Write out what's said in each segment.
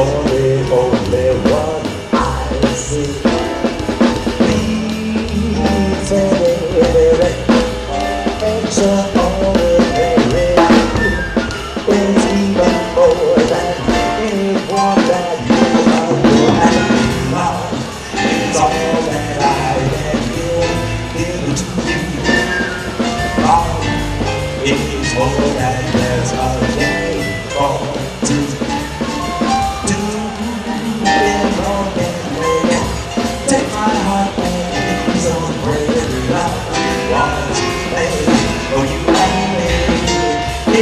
only one I see. These extraordinary is even more than anyone that you know. And love is all that I can give to you. Love is all that there's a day for to do. It all can wait. Take my heart and please don't break it. Love was made for you and me.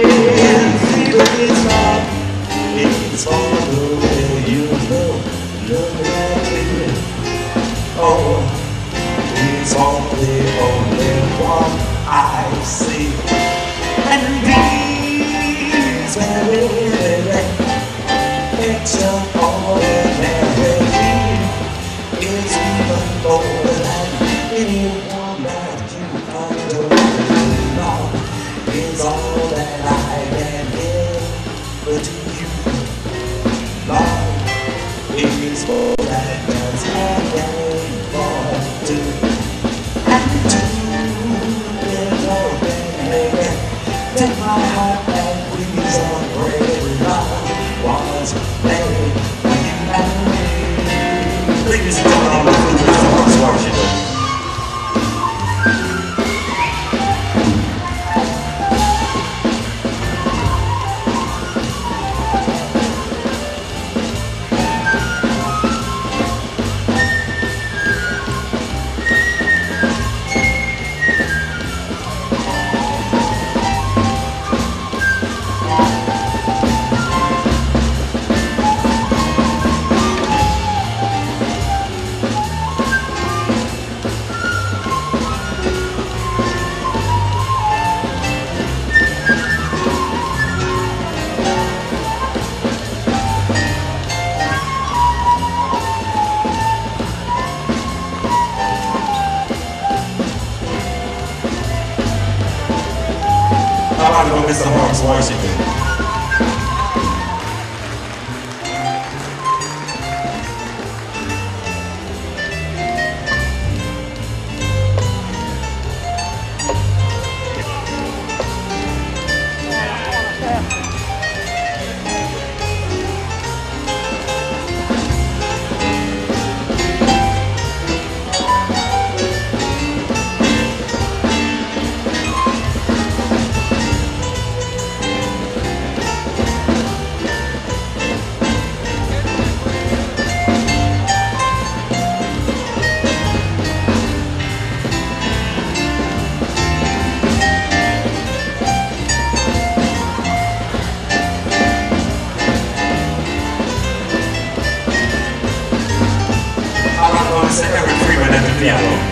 It's love, it's for the way you look at me. Oh, it's only one I see. And these very extraordinary is even more than anyone that you adore. Love is all that I can give to you. Love is all that there's a game for two. And two is all that take my heart and please don't break it. Love was made for you and me. Ladies and gentlemen, this is Mr. Washington. How about go Mr. Hawks Washington? Every Freeman at the piano.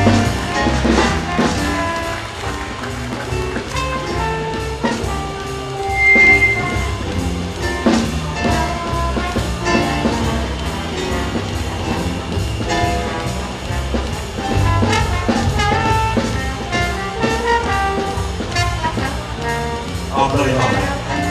Oh, Billy Holiday.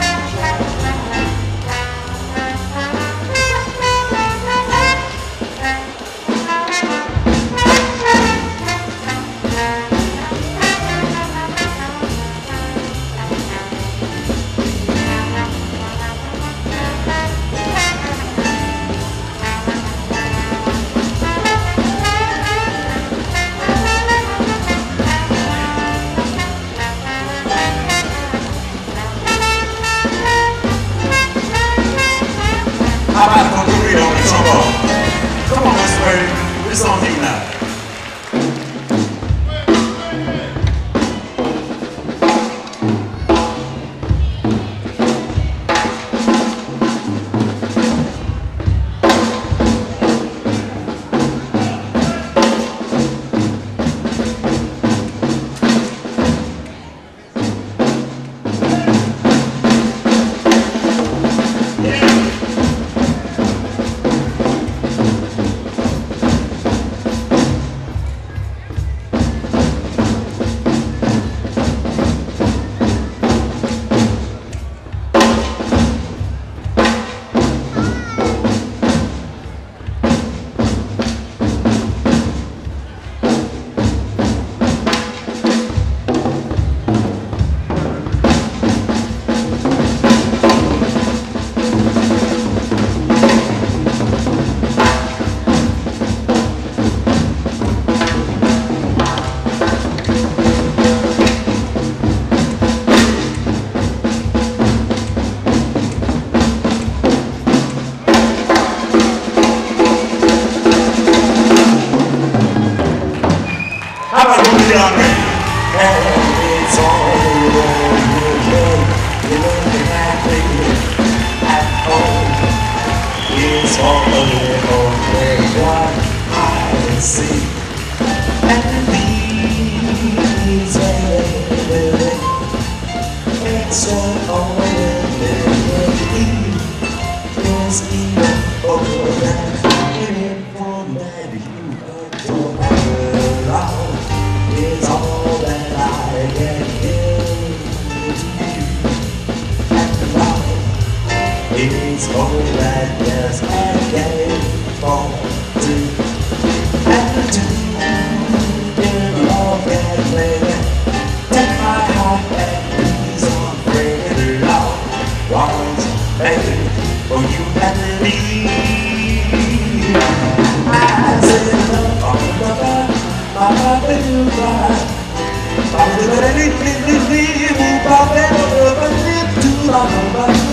How about Uncle Rito on the trombone? Come on, Mr. Wade. It's on you now. And it's all over. You're looking at me at home. It's only what I see. And these living, it's only is enough over that. Anyone that you don't have around is all that I can give to you. And love is all that yes I can fall to. And do in love and play. Take my heart and please don't break it out. Once made for you and me. I said no, I'm not the new guy. I'm the very little leave, I'm never to love.